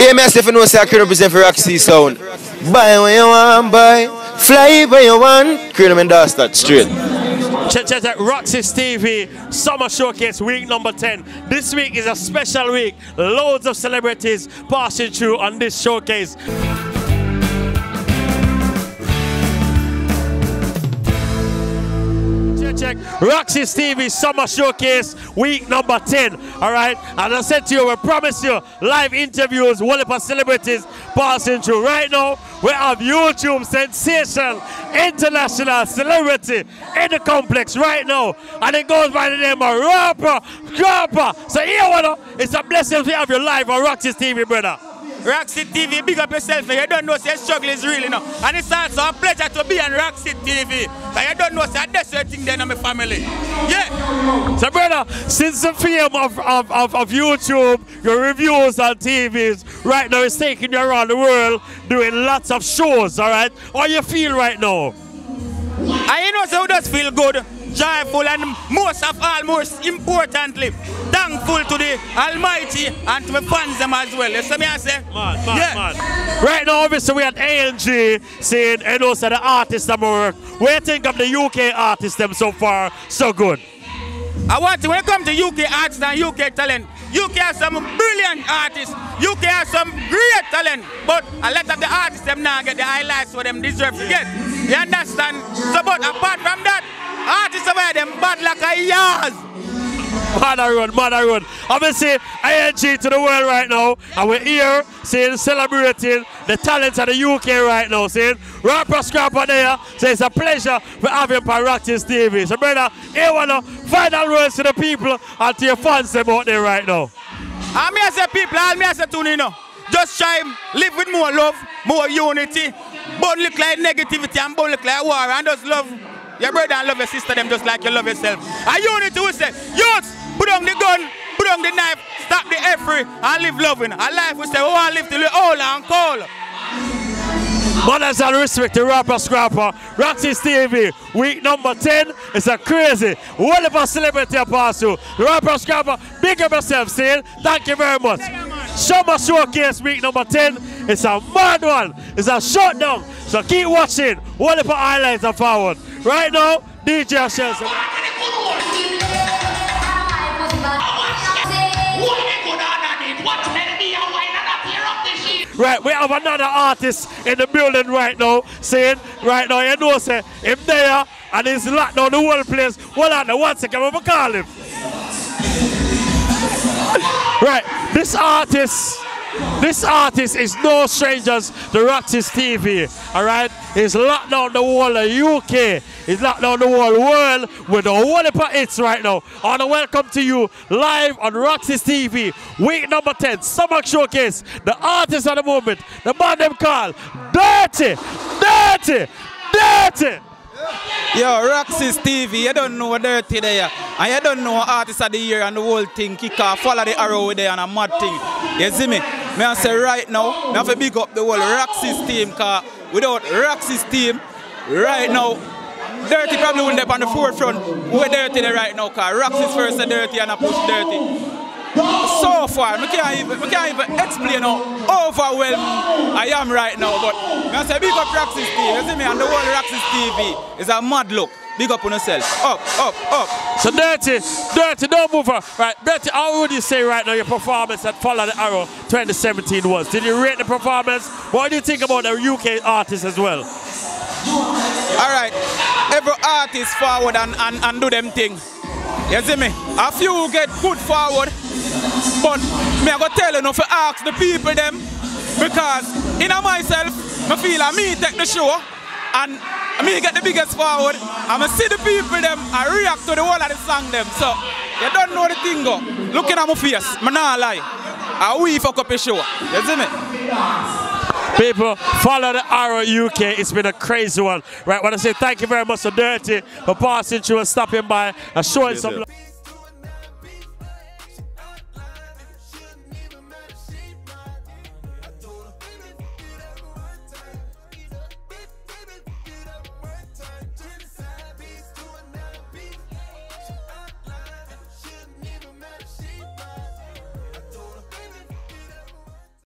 Yeah, me if you know say I can represent for Roxy Sound. Buy when you want, buy. Fly when you want. Cream and dust that straight. Check Roxy's TV Summer Showcase week number 10. This week is a special week. Loads of celebrities passing through on this showcase. Check Roxy's TV Summer Showcase week number 10. Alright, and I said to you, we promise you live interviews, whole heap of celebrities passing through. Right now, we have YouTube sensation, international celebrity in the complex right now, and it goes by the name of Rapper Scrapper. So here we go. It's a blessing to have you live on Roxy's TV, brother. Roxy TV, big up yourself. You don't know say struggle is real, you know. And it's also a pleasure to be on Roxy TV. But you don't know say that's the thing there in my family. Yeah. So brother, since the fame of YouTube, your reviews on TVs, right now is taking you around the world doing lots of shows, alright? How you feel right now? I know so does feel good, joyful, and most of all, most importantly, thankful to the Almighty and to my fans them as well. You see me I say? Man. Right now, obviously, we at ANG saying, and also the artists that work. What do you think of the UK artists them so far? So good. I want to, when it comes to UK artists and UK talent, UK has some brilliant artists, UK has some great talent, but a lot of the artists them now get the highlights for them deserve to get. You understand? So, but apart from that, artists over them bad like a yard. Mother run. I'm going to say ING to the world right now, and we're here saying, celebrating the talents of the UK right now, saying, Rapper Scrapper there, so it's a pleasure for having Roxy's TV. So brother, here one final words to the people and to your fans about there right now. I mean, I say people, I mean, I say tune in, just try live with more love, more unity, don't look like negativity and don't look like war, and just love your brother and love your sister them just like you love yourself. And unity will say, youth, put on the gun, put on the knife, stop the effort and live loving. And life will say, oh, I live till the old and cold. Mothers and respect to Rapper Scrapper, Roxy's TV, week number 10. It's a crazy, wonderful celebrity pass through. Rapper Scrapper, big up yourself, saying, thank you very much. Summer Showcase week number 10. It's a mad one. It's a shutdown. So keep watching. Wonderful highlights are forward. Right now, DJ Shelson. Right, we have another artist in the building right now, saying, right now, you know, say, him there, and he's locked down the whole place. Hold on, 1 second, I'm going to call him. Right, this artist is no strangers to Roxy's TV, alright? He's locked down the whole UK. He's locked down the whole world with a whole heap of hits right now. I want to welcome to you live on Roxy's TV, week number 10, Summer Showcase. The artist at the moment, the man them call Dirty. Yo, Roxy's TV, you don't know Dirty there. And you don't know artist of the year and the whole thing kick off. Follow the arrow there and a mad thing. You see me? I say right now, I have to big up the whole Roxy's team, because without Roxy's team, right now, Dirty probably wouldn't be on the forefront. We're Dirty there right now, because Roxy's first and Dirty and I push Dirty. So far, I can't even explain how overwhelmed I am right now, but I say big up Roxy's TV, you see me, and the whole Roxy's TV is a mad look. Big up on yourself. Up. So Dirty, don't move on. Right, Dirty, how would you say right now your performance at Follow the Arrow 2017 was? Did you rate the performance? What do you think about the UK artists as well? Alright, every artist forward and do them thing. You see me? A few get good forward, but me I go tell you to ask the people them, because in myself, I feel like me take the show and me get the biggest forward, and I see the people them and react to the whole of the song them. So you don't know the thing go. Looking at my face, I not lie. And we fuck up a show. You see me? People, Follow the Arrow UK. It's been a crazy one. Right, I want to say thank you very much to Dirty for passing through and stopping by and showing some love.